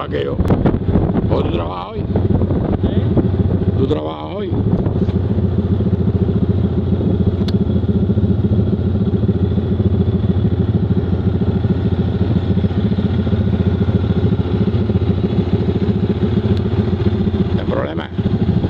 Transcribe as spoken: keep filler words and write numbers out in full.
vaqueo. ¿O tú trabajas hoy? ¿Eh? ¿Tú trabajas hoy? El problema